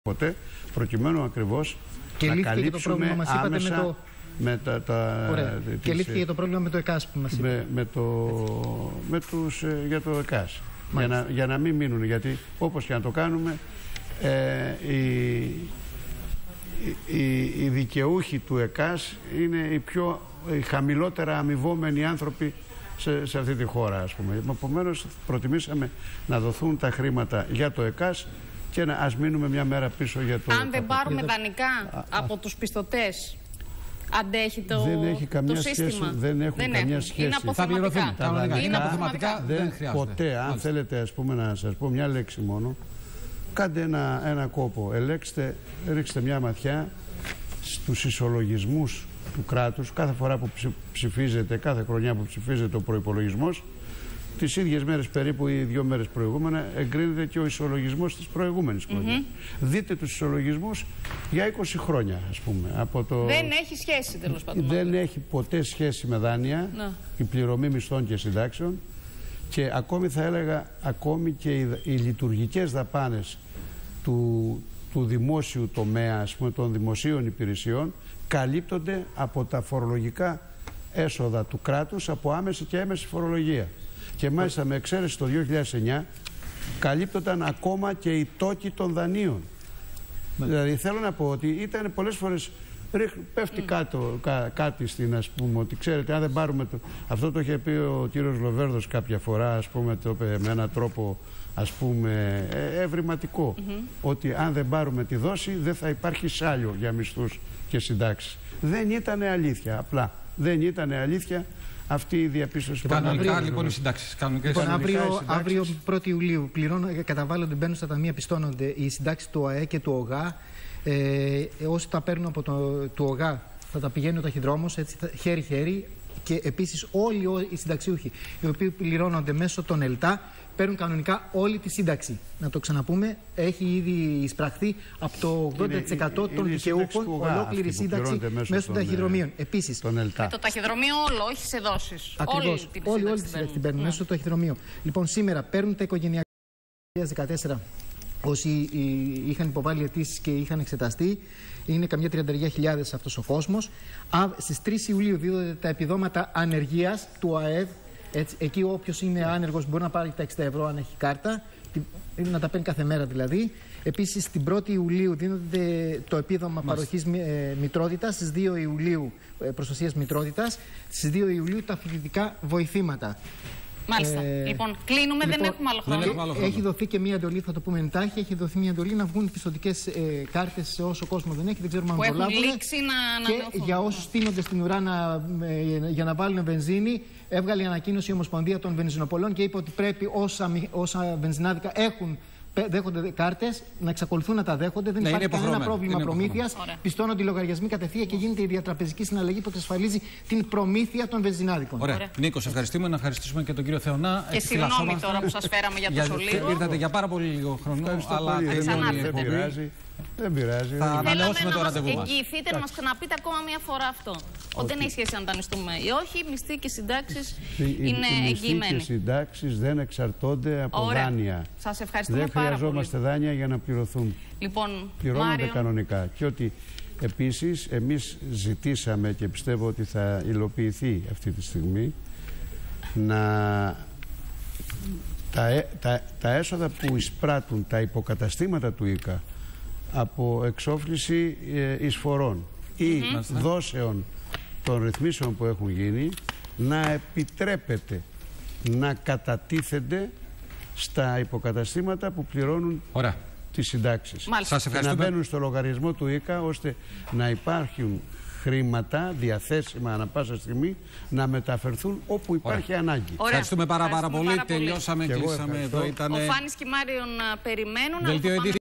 ποτέ, προκειμένου ακριβώς να καλύψουμε άμεσα με και λύθηκε και το πρόβλημα με το ΕΚΑΣ που μας είπε. Για το ΕΚΑΣ. Για να μην μείνουν, γιατί όπως και να το κάνουμε, οι δικαιούχοι του ΕΚΑΣ είναι οι χαμηλότερα αμοιβόμενοι άνθρωποι σε αυτή τη χώρα, ας πούμε. Επομένως, προτιμήσαμε να δοθούν τα χρήματα για το ΕΚΑΣ και ας μείνουμε μια μέρα πίσω για το... Αν δεν πάρουμε δανεικά από τους πιστωτές, αντέχει το σύστημα? Δεν έχει καμία σχέση. Δεν έχουν καμία σχέση. Είναι αποθεματικά. Είναι αποθεματικά. Δεν ποτέ. Αν θέλετε, ας πούμε, να σας πω μια λέξη μόνο, κάντε ένα κόπο. Ρίξτε μια ματιά στους ισολογισμούς του κράτους κάθε φορά που ψηφίζεται, κάθε χρονιά που ψηφίζεται ο προϋπολογισμός. Τις ίδιες μέρες περίπου ή 2 μέρες προηγούμενα εγκρίνεται και ο ισολογισμός της προηγούμενης χρονιάς. Δείτε τους ισολογισμούς για 20 χρόνια, ας πούμε. Δεν έχει σχέση, τέλος πάντων. Δεν έχει ποτέ σχέση με δάνεια, η πληρωμή μισθών και συντάξεων, και ακόμη θα έλεγα, ακόμη και οι λειτουργικές δαπάνες του δημόσιου τομέα, ας πούμε, των δημοσίων υπηρεσιών, καλύπτονται από τα φορολογικά έσοδα του κράτους, από άμεση και έμεση φορολογία. Και μάλιστα με εξαίρεση το 2009 καλύπτονταν ακόμα και οι τόκοι των δανείων. Δηλαδή θέλω να πω ότι ήταν πολλές φορές πέφτει κάτι στην, ας πούμε, ότι ξέρετε, αν δεν πάρουμε αυτό το είχε πει ο κύριος Λοβέρδος κάποια φορά, ας πούμε, το είπε με έναν τρόπο, ας πούμε, ευρηματικό, ότι αν δεν πάρουμε τη δόση δεν θα υπάρχει σάλιο για μισθούς και συντάξεις. Δεν ήταν αλήθεια, απλά δεν ήταν αλήθεια αυτή η διαπίστωση. Κανονικά λοιπόν οι συντάξεις. Αύριο 1η Ιουλίου καταβάλλονται, μπαίνουν στα ταμεία, πιστώνονται οι συντάξεις του ΟΑΕ και του ΟΓΑ. Όσοι τα παίρνουν από του ΟΓΑ θα τα πηγαίνει ο ταχυδρόμος, έτσι, χέρι-χέρι. Και επίσης όλοι οι συνταξιούχοι οι οποίοι πληρώνονται μέσω των ΕΛΤΑ παίρνουν κανονικά όλη τη σύνταξη. Να το ξαναπούμε, έχει ήδη εισπραχθεί από το 80% των δικαιούχων ολόκληρη σύνταξη μέσω των ταχυδρομείων. Επίσης, με το ταχυδρομείο όλο, όχι σε δόσεις. Ακριβώς. Όλη τη σύνταξη την παίρνουν μέσω του ταχυδρομείου. Λοιπόν, σήμερα παίρνουν τα οικογενειακά 2014. Όσοι είχαν υποβάλει αιτήσεις και είχαν εξεταστεί, είναι καμιά 30.000 αυτός ο κόσμος. Στις 3 Ιουλίου δίδονται τα επιδόματα ανεργίας του ΑΕΔ. Έτσι, εκεί όποιος είναι άνεργος μπορεί να πάρει τα 60 ευρώ αν έχει κάρτα, να τα παίρνει κάθε μέρα δηλαδή. Επίσης, την 1η Ιουλίου δίνονται το επίδομα παροχής μητρότητας, στις 2 Ιουλίου προστασίας μητρότητας, στις 2 Ιουλίου τα φοιτητικά βοηθήματα. Μάλιστα. Λοιπόν, κλείνουμε, δεν έχουμε άλλο χρόνο. Έχει δοθεί και μία εντολή, θα το πούμε εντάχει, έχει δοθεί μία εντολή να βγουν πιστωτικές κάρτες σε όσο κόσμο δεν έχει, δεν ξέρουμε αν το λάβουν. Και για όσους στείνονται στην ουρά για να βάλουν βενζίνη, έβγαλε ανακοίνωση η Ομοσπονδία των Βενζινοπολών και είπε ότι πρέπει όσα βενζινάδικα δέχονται κάρτες να εξακολουθούν να τα δέχονται. Δεν υπάρχει κανένα πρόβλημα προμήθειας. Πιστώνονται οι λογαριασμοί κατευθείαν και γίνεται η διατραπεζική συναλλαγή που εξασφαλίζει την προμήθεια των βενζινάδικων. Ωραία. Νίκο, σε ευχαριστούμε. Να ευχαριστήσουμε και τον κύριο Θεωνά. Και συγγνώμη τώρα που σας φέραμε για τόσο λίγο. Ήρθατε για πάρα πολύ λίγο χρόνο, αλλά δεν πειράζει. Δεν πειράζει. Θα ανανεώσουμε το ραντεβού μας. Εγγυηθείτε να μας ξαναπείτε ακόμα μία φορά αυτό. Ότι δεν έχει σχέση αν δανειστούμε ή όχι, μισθοί και συντάξεις είναι εγγυημένοι. Οι μισθοί και συντάξεις δεν εξαρτώνται από δάνεια. Σας ευχαριστούμε πάρα πολύ. Δεν χρειαζόμαστε δάνεια για να πληρωθούν. Λοιπόν, πληρώνονται κανονικά. Και ότι επίσης εμείς ζητήσαμε, και πιστεύω ότι θα υλοποιηθεί αυτή τη στιγμή, τα έσοδα που εισπράττουν τα υποκαταστήματα του ΙΚΑ από εξόφληση εισφορών ή δόσεων των ρυθμίσεων που έχουν γίνει, να επιτρέπεται να κατατίθενται στα υποκαταστήματα που πληρώνουν τις συντάξεις. Και να μπαίνουν στο λογαριασμό του ΙΚΑ, ώστε να υπάρχουν χρήματα διαθέσιμα ανά πάσα στιγμή να μεταφερθούν όπου υπάρχει ανάγκη. Ευχαριστούμε πάρα πολύ. Τελειώσαμε, κλείσαμε εδώ. Ο Φάνης και η Μάριον περιμένουν.